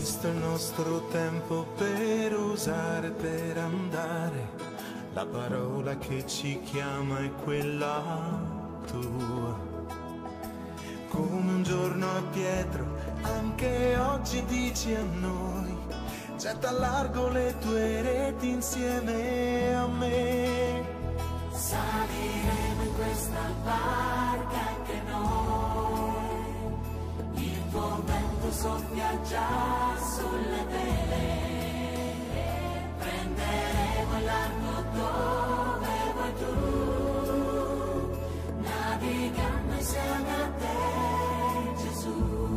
Questo è il nostro tempo per usare, per andare. La parola che ci chiama è quella tua. Come un giorno a Pietro, anche oggi dici a noi: getta a largo le tue reti insieme a me. Saliremo in questa barca anche noi, il tuo vento soffia già sulle vele, prenderemo il largo dove vuoi tu, navigando insieme a te, Gesù.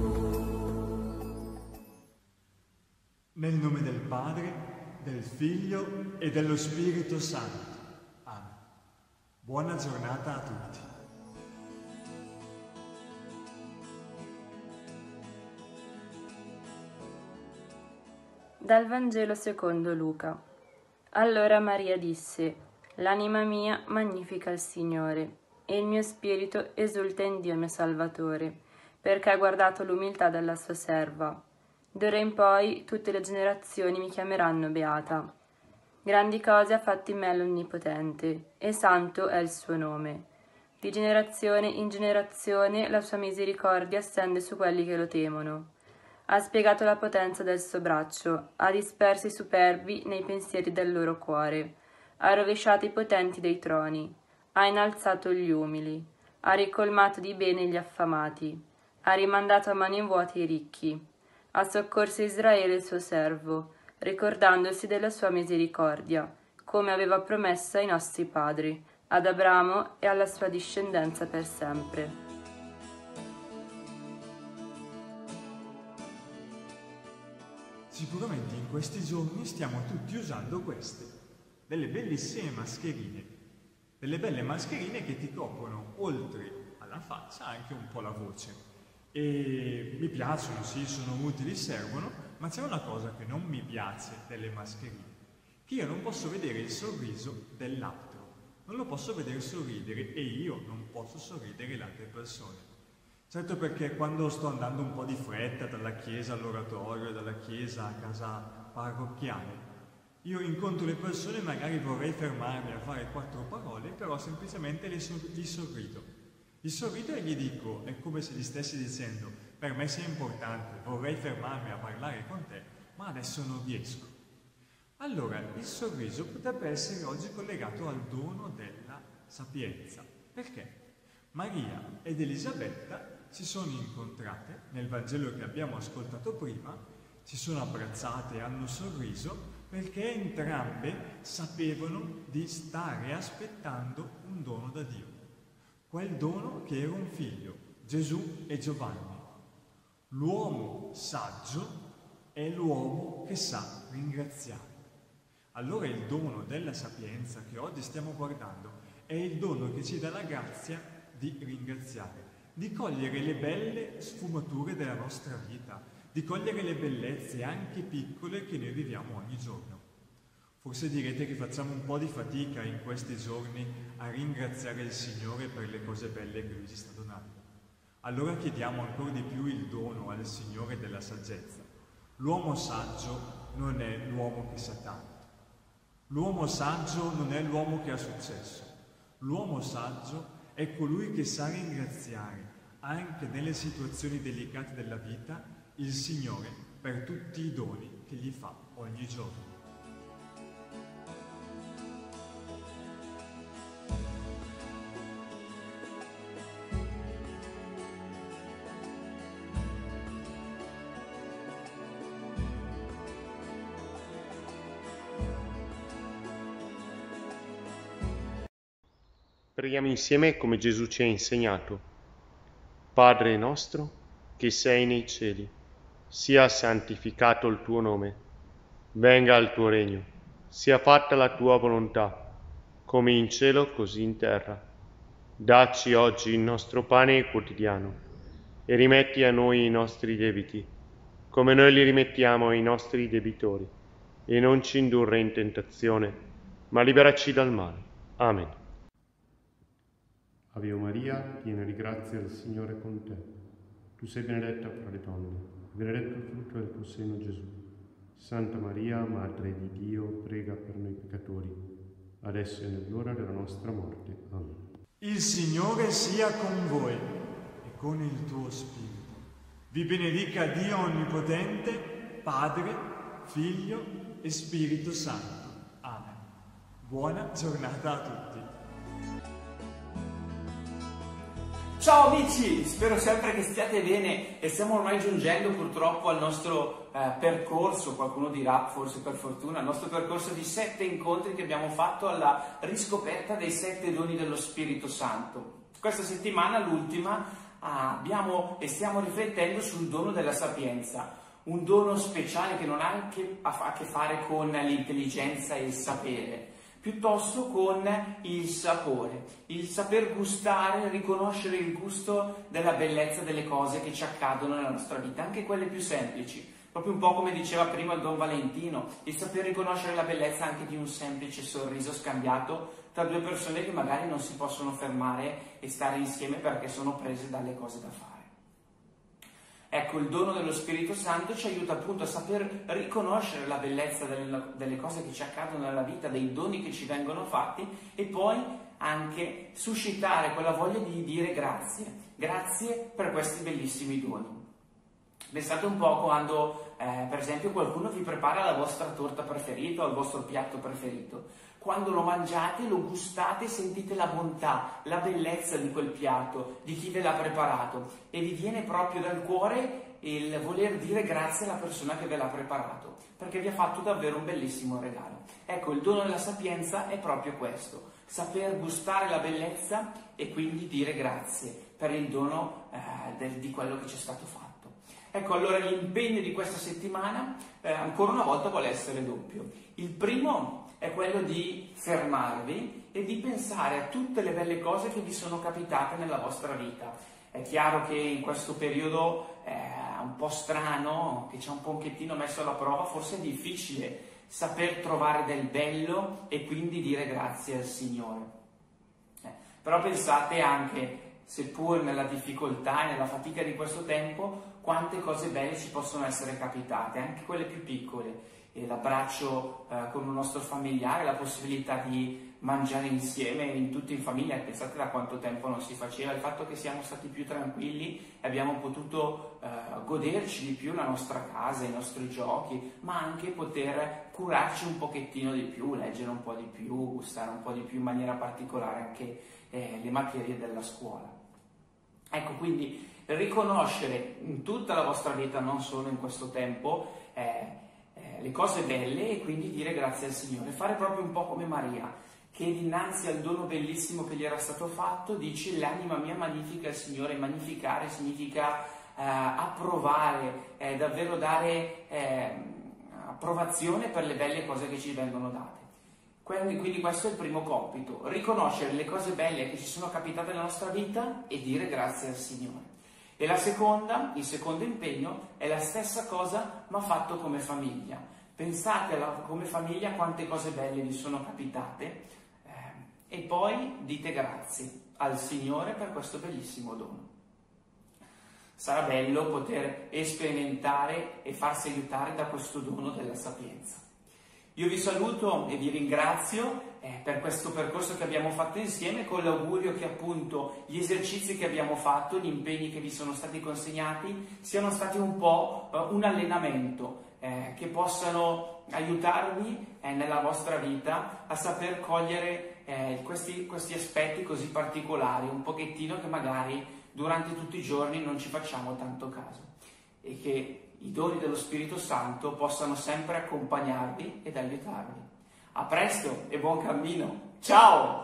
Nel nome del Padre, del Figlio e dello Spirito Santo. Amen. Buona giornata a tutti. Dal Vangelo secondo Luca. Allora Maria disse: l'anima mia magnifica il Signore, e il mio spirito esulta in Dio mio Salvatore, perché ha guardato l'umiltà della sua serva. D'ora in poi tutte le generazioni mi chiameranno beata. Grandi cose ha fatto in me l'Onnipotente, e santo è il suo nome. Di generazione in generazione la sua misericordia stende su quelli che lo temono. Ha spiegato la potenza del suo braccio, ha disperso i superbi nei pensieri del loro cuore, ha rovesciato i potenti dei troni, ha innalzato gli umili, ha ricolmato di bene gli affamati, ha rimandato a mani vuote i ricchi, ha soccorso Israele il suo servo, ricordandosi della sua misericordia, come aveva promesso ai nostri padri, ad Abramo e alla sua discendenza per sempre. Sicuramente in questi giorni stiamo tutti usando queste, delle bellissime mascherine, delle belle mascherine che ti coprono oltre alla faccia anche un po' la voce. E mi piacciono, sì, sono utili, servono, ma c'è una cosa che non mi piace delle mascherine, che io non posso vedere il sorriso dell'altro, non lo posso vedere sorridere e io non posso sorridere le altre persone. Certo, perché quando sto andando un po' di fretta dalla chiesa all'oratorio, dalla chiesa a casa parrocchiale, io incontro le persone e magari vorrei fermarmi a fare 4 parole, però semplicemente gli sorrido. Gli sorrido e gli dico, è come se gli stessi dicendo: per me sei importante, vorrei fermarmi a parlare con te, ma adesso non riesco. Allora, il sorriso potrebbe essere oggi collegato al dono della sapienza. Perché? Maria ed Elisabetta si sono incontrate nel Vangelo che abbiamo ascoltato prima, si sono abbracciate e hanno sorriso perché entrambe sapevano di stare aspettando un dono da Dio. Quel dono che era un figlio, Gesù e Giovanni. L'uomo saggio è l'uomo che sa ringraziare. Allora il dono della sapienza che oggi stiamo guardando è il dono che ci dà la grazia di ringraziare, di cogliere le belle sfumature della nostra vita, di cogliere le bellezze anche piccole che noi viviamo ogni giorno. Forse direte che facciamo un po' di fatica in questi giorni a ringraziare il Signore per le cose belle che Lui ci sta donando. Allora chiediamo ancora di più il dono al Signore della saggezza. L'uomo saggio non è l'uomo che sa tanto. L'uomo saggio non è l'uomo che ha successo. L'uomo saggio è colui che sa ringraziare, anche nelle situazioni delicate della vita, il Signore per tutti i doni che gli fa ogni giorno. Preghiamo insieme come Gesù ci ha insegnato. Padre nostro, che sei nei cieli, sia santificato il tuo nome. Venga il tuo regno, sia fatta la tua volontà, come in cielo così in terra. Dacci oggi il nostro pane quotidiano e rimetti a noi i nostri debiti, come noi li rimettiamo ai nostri debitori, e non ci indurre in tentazione, ma liberaci dal male. Amen. Ave Maria, piena di grazia, il Signore è con te. Tu sei benedetta fra le donne, benedetto il frutto del tuo seno, Gesù. Santa Maria, Madre di Dio, prega per noi peccatori, adesso e nell'ora della nostra morte. Amen. Il Signore sia con voi e con il tuo spirito. Vi benedica Dio Onnipotente, Padre, Figlio e Spirito Santo. Amen. Buona giornata a tutti. Ciao amici, spero sempre che stiate bene e stiamo ormai giungendo purtroppo al nostro percorso, qualcuno dirà forse per fortuna, al nostro percorso di 7 incontri che abbiamo fatto alla riscoperta dei 7 doni dello Spirito Santo. Questa settimana, l'ultima, abbiamo e stiamo riflettendo sul dono della sapienza, un dono speciale che non ha a che fare con l'intelligenza e il sapere, piuttosto con il sapore, il saper gustare, riconoscere il gusto della bellezza delle cose che ci accadono nella nostra vita, anche quelle più semplici. Proprio un po' come diceva prima il Don Valentino, il saper riconoscere la bellezza anche di un semplice sorriso scambiato tra due persone che magari non si possono fermare e stare insieme perché sono prese dalle cose da fare. Ecco, il dono dello Spirito Santo ci aiuta appunto a saper riconoscere la bellezza delle cose che ci accadono nella vita, dei doni che ci vengono fatti e poi anche suscitare quella voglia di dire grazie. Grazie per questi bellissimi doni. Pensate un po' quando, per esempio, qualcuno vi prepara la vostra torta preferita o il vostro piatto preferito. Quando lo mangiate, lo gustate, sentite la bontà, la bellezza di quel piatto, di chi ve l'ha preparato e vi viene proprio dal cuore il voler dire grazie alla persona che ve l'ha preparato, perché vi ha fatto davvero un bellissimo regalo. Ecco, il dono della sapienza è proprio questo, saper gustare la bellezza e quindi dire grazie per il dono di quello che ci è stato fatto. Ecco, allora l'impegno di questa settimana, ancora una volta, vuole essere doppio. Il primo è quello di fermarvi e di pensare a tutte le belle cose che vi sono capitate nella vostra vita. È chiaro che in questo periodo un po' strano, che ci ha un pochettino messo alla prova, forse è difficile saper trovare del bello e quindi dire grazie al Signore. Però pensate anche, seppur nella difficoltà e nella fatica di questo tempo, quante cose belle ci possono essere capitate, anche quelle più piccole. E l'abbraccio con un nostro familiare, la possibilità di mangiare insieme tutti in famiglia, pensate da quanto tempo non si faceva, il fatto che siamo stati più tranquilli e abbiamo potuto goderci di più la nostra casa, i nostri giochi, ma anche poter curarci un pochettino di più, leggere un po' di più, gustare un po' di più in maniera particolare anche le materie della scuola. Ecco, quindi riconoscere in tutta la vostra vita, non solo in questo tempo, le cose belle e quindi dire grazie al Signore, fare proprio un po' come Maria, che dinanzi al dono bellissimo che gli era stato fatto dice: l'anima mia magnifica il Signore. Magnificare significa approvare, davvero dare approvazione per le belle cose che ci vengono date. Quindi questo è il primo compito, riconoscere le cose belle che ci sono capitate nella nostra vita e dire grazie al Signore. E il secondo impegno è la stessa cosa ma fatto come famiglia. Pensate come famiglia quante cose belle vi sono capitate e poi dite grazie al Signore per questo bellissimo dono. Sarà bello poter sperimentare e farsi aiutare da questo dono della sapienza. Io vi saluto e vi ringrazio per questo percorso che abbiamo fatto insieme, con l'augurio che appunto gli esercizi che abbiamo fatto, gli impegni che vi sono stati consegnati, siano stati un po' un allenamento, che possano aiutarvi nella vostra vita a saper cogliere questi aspetti così particolari, un pochettino che magari durante tutti i giorni non ci facciamo tanto caso, e che i doni dello Spirito Santo possano sempre accompagnarvi ed aiutarvi. A presto e buon cammino! Ciao!